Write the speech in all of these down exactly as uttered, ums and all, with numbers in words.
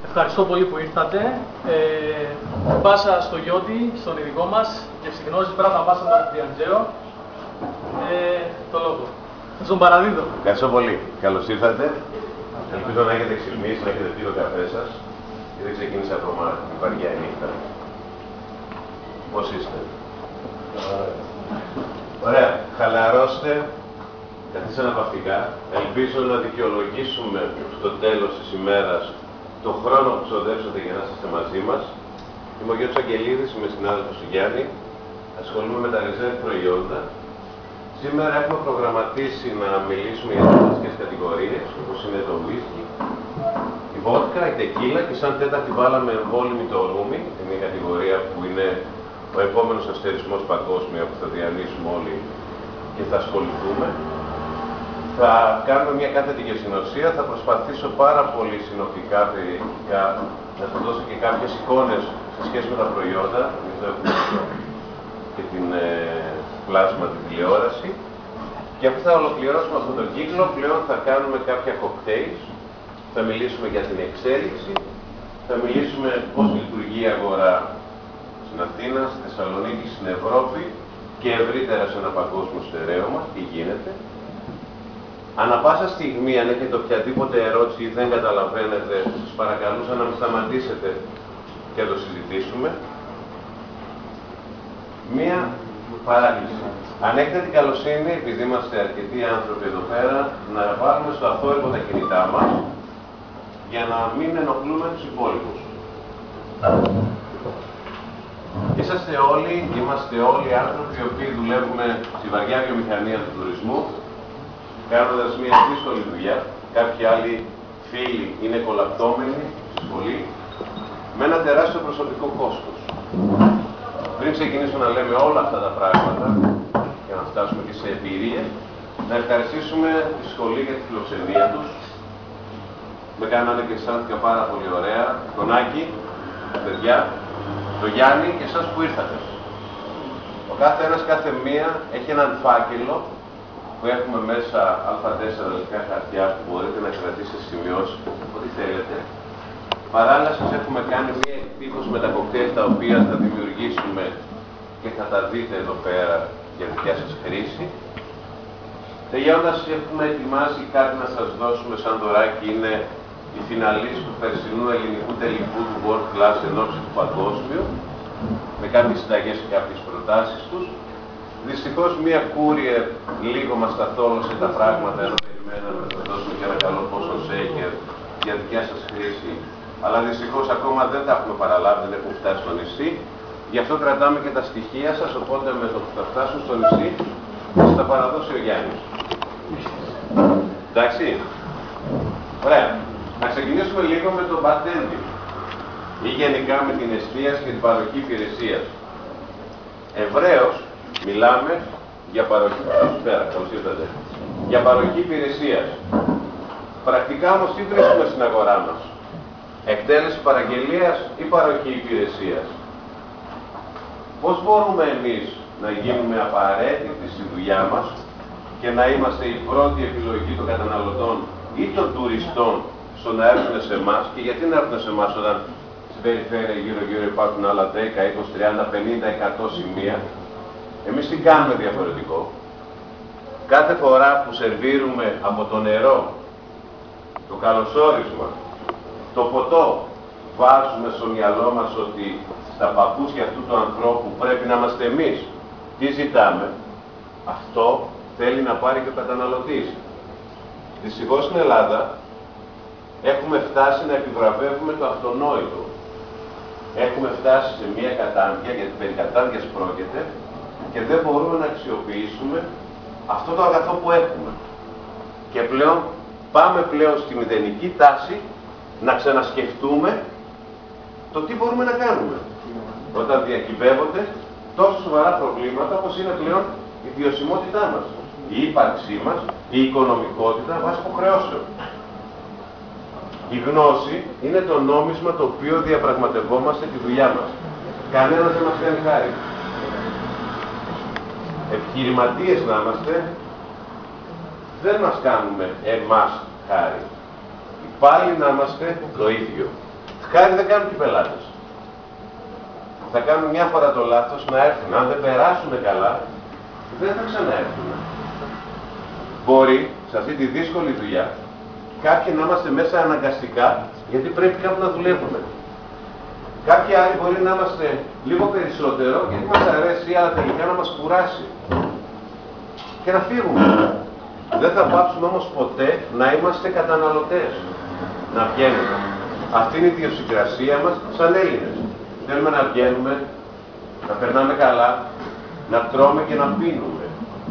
Ευχαριστώ πολύ που ήρθατε. Ε, πάσα στο Γιώτη, στον ειδικό μας, και ευσυγνώσεις πράγματα πάσα τον Διαντζέο. Ε, το λόγο. Στον παραδίδω. Ευχαριστώ πολύ. Καλώς ήρθατε. Ελπίζω να έχετε ξυπνήσει, να έχετε πει το καφέ σας. Γιατί ξεκίνησε ακόμα η βαριά νύχτα. Πώς είστε? Ωραία. Χαλαρώστε. Καθίστε αναπαυτικά. Ελπίζω να δικαιολογήσουμε στο τέλος της ημέρας τον χρόνο που ξοδέψατε για να είστε μαζί μας. Είμαι ο Γιώργος Αγγελίδης, είμαι συνάδελφος του Γιάννη. Ασχολούμαι με τα reserve προϊόντα. Σήμερα έχουμε προγραμματίσει να μιλήσουμε για τις βασικές κατηγορίες, όπως είναι το whisky, η βότκα, η τεκίλα, και σαν τέταρτη βάλαμε εμβόλυμη το ρούμι, είναι η κατηγορία που είναι ο επόμενος αστερισμός παγκόσμια που θα διανύσουμε όλοι και θα ασχοληθούμε. Θα κάνουμε μια κάθετη γευσηνοσία, θα προσπαθήσω πάρα πολύ συνοπτικά περιεκτικά να σας δώσω και κάποιες εικόνες σε σχέση με τα προϊόντα, εδώ έχουμε και την ε, πλάσμα, την τηλεόραση. Και αφού θα ολοκληρώσουμε αυτόν τον κύκλο, πλέον θα κάνουμε κάποια cocktails, θα μιλήσουμε για την εξέλιξη, θα μιλήσουμε πώς λειτουργεί η αγορά στην Αθήνα, στη Θεσσαλονίκη, στην Ευρώπη και ευρύτερα σε ένα παγκόσμιο στερέωμα, τι γίνεται. Ανά πάσα στιγμή, αν έχετε οποιαδήποτε ερώτηση ή δεν καταλαβαίνετε, σας παρακαλούσα να με σταματήσετε και να το συζητήσουμε. Μία παράκληση. Αν έχετε την καλοσύνη, επειδή είμαστε αρκετοί άνθρωποι εδώ πέρα, να βάλουμε στο αθόρυβο τα κινητά μας για να μην ενοχλούμε τους υπόλοιπους. Είσαστε όλοι, είμαστε όλοι άνθρωποι οι οποίοι δουλεύουμε στη βαριά βιομηχανία του τουρισμού, κάνοντας μια δύσκολη δουλειά. Κάποιοι άλλοι φίλοι είναι κολαπτώμενοι στη σχολή, με ένα τεράστιο προσωπικό κόστος. Πριν ξεκινήσω να λέμε όλα αυτά τα πράγματα, για να φτάσουμε και σε εμπειρίες, να ευχαριστήσουμε τη σχολή για τη φιλοξενία τους. Με κάνανε και αισθάνθηκα πάρα πολύ ωραία. Τον Άκη, τα παιδιά, το Γιάννη και εσάς που ήρθατε. Ο κάθε ένας, κάθε μία έχει έναν φάκελο που έχουμε μέσα α τέσσερα λεπτά χαρτιά που μπορείτε να κρατήσετε σημειώσεις, ό,τι θέλετε. Παράλληλα σας έχουμε κάνει μία εκτύπωση με τα κοκτέιλ τα οποία θα δημιουργήσουμε και θα τα δείτε εδώ πέρα για δικιά σας χρήση. Τελειώντας, έχουμε ετοιμάσει κάτι να σας δώσουμε σαν δωράκι. Είναι η φιναλής του περσινού ελληνικού τελικού του World Class εν ώψη του παγκόσμιου, με κάποιες συνταγές και κάποιες προτάσεις τους. Δυστυχώς μία courier λίγο μας ταθόλωσε τα πράγματα, ενώ περιμέναμε να σας δώσουμε και ένα καλό πόσο shaker για δικιά σας χρήση. Αλλά δυστυχώς ακόμα δεν τα έχουμε παραλάβει, δεν έχουν φτάσει στο νησί. Γι' αυτό κρατάμε και τα στοιχεία σας, οπότε με το που θα φτάσουν στο νησί θα τα παραδώσει ο Γιάννης. Εντάξει. Ωραία. Να ξεκινήσουμε λίγο με το bartending ή γενικά με την εστίαση και την παροχή υπηρεσίας. Ευρέως μιλάμε για παροχή, πέρα, καλώς ήρθατε, για παροχή υπηρεσίας. Πρακτικά όμως τι βρίσκουμε στην αγορά μας? Εκτέλεση παραγγελίας ή παροχή υπηρεσίας? Πώς μπορούμε εμείς να γίνουμε απαραίτητοι στη δουλειά μας και να είμαστε η πρώτη επιλογή των καταναλωτών ή των τουριστών στο να έρθουν σε εμάς? Και γιατί να έρθουν σε εμάς όταν στην περιφέρεια γύρω-γύρω υπάρχουν άλλα δέκα, είκοσι, τριάντα, πενήντα, εκατό σημεία? Εμείς τι κάνουμε διαφορετικό? Κάθε φορά που σερβίρουμε από το νερό, το καλωσόρισμα, το ποτό, βάζουμε στο μυαλό μας ότι στα παπούτσια αυτού του ανθρώπου πρέπει να είμαστε εμείς. Τι ζητάμε? Αυτό θέλει να πάρει και ο καταναλωτής. Δυστυχώς στην Ελλάδα έχουμε φτάσει να επιβραβεύουμε το αυτονόητο. Έχουμε φτάσει σε μια κατάντια, γιατί περί κατάντιας πρόκειται, και δεν μπορούμε να αξιοποιήσουμε αυτό το αγαθό που έχουμε. Και πλέον πάμε πλέον στη μηδενική τάση να ξανασκεφτούμε το τι μπορούμε να κάνουμε όταν διακυβεύονται τόσο σοβαρά προβλήματα όπως είναι πλέον η βιωσιμότητά μας, η ύπαρξή μας, η οικονομικότητα βάσει υποχρεώσεων. Η γνώση είναι το νόμισμα το οποίο διαπραγματευόμαστε τη δουλειά μας. Κανένας δεν μας κάνει χάρη. Επιχειρηματίες να είμαστε, δεν μας κάνουμε εμάς χάρη. Πάλι να είμαστε το ίδιο. Χάρη δεν κάνουν και οι πελάτες. Θα κάνουν μια φορά το λάθος να έρθουν. Αν δεν περάσουν καλά, δεν θα ξαναέρθουν. Μπορεί, σε αυτή τη δύσκολη δουλειά, κάποιοι να είμαστε μέσα αναγκαστικά, γιατί πρέπει κάπου να δουλεύουμε. Κάποιοι άλλοι μπορεί να είμαστε λίγο περισσότερο, γιατί μας αρέσει, αλλά τελικά να μας κουράσει. Και να φύγουμε. Δεν θα πάψουμε όμως ποτέ να είμαστε καταναλωτές. Να βγαίνουμε. Αυτή είναι η ιδιοσυγκρασία μας σαν Έλληνες. Θέλουμε να βγαίνουμε, να περνάμε καλά, να τρώμε και να πίνουμε.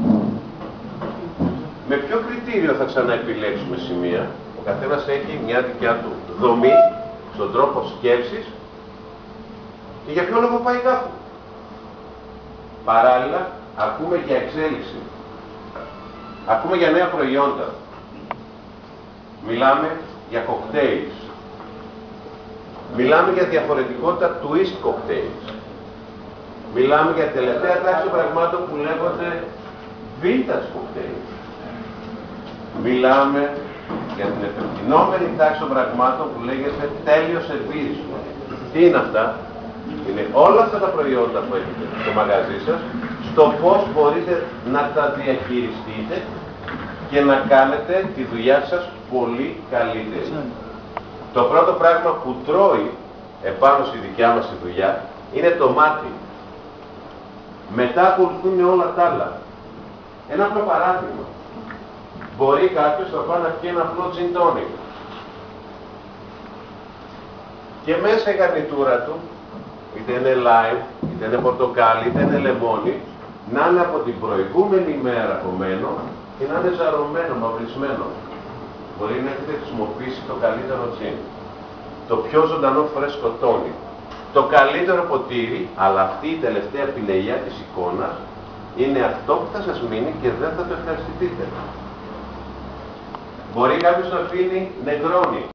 Με ποιο κριτήριο θα ξαναεπιλέξουμε σημεία? Ο καθένας έχει μια δικιά του δομή στον τρόπο σκέψης και για ποιο λόγο πάει κάπου. Παράλληλα, ακούμε για εξέλιξη. Ακούμε για νέα προϊόντα. Μιλάμε για κοκτέιλς. Μιλάμε για διαφορετικότητα twist cocktails. Μιλάμε για τελευταία τάξη πραγμάτων που λέγονται vintage cocktails. Μιλάμε για την επεκτηνόμενη τάξη των πραγμάτων που λέγεται τέλειο σερβίς. Τι είναι αυτά? Είναι όλα αυτά τα προϊόντα που έχετε στο μαγαζί σας, στο πώς μπορείτε να τα διαχειριστείτε και να κάνετε τη δουλειά σας πολύ καλύτερη. Το πρώτο πράγμα που τρώει επάνω στη δικιά μας τη δουλειά είναι το μάτι. Μετά ακολουθούν όλα τα άλλα. Ένα απλό παράδειγμα. Μπορεί κάποιος να πάει να πιει ένα απλό gin tonic. Και μέσα η γαρνιτούρα του, είτε είναι lime, είτε είναι πορτοκάλι, είτε είναι λεμόνι, να είναι από την προηγούμενη μέρα κομμένο και να είναι ζαρωμένο, μαυρισμένο. Μπορεί να έχετε χρησιμοποιήσει το καλύτερο τζιν. Το πιο ζωντανό φρέσκο τόνι. Το καλύτερο ποτήρι, αλλά αυτή η τελευταία πινελιά της εικόνας, είναι αυτό που θα σας μείνει και δεν θα το ευχαριστηθείτε. Μπορεί κάποιος να πίνει νεγρόνι.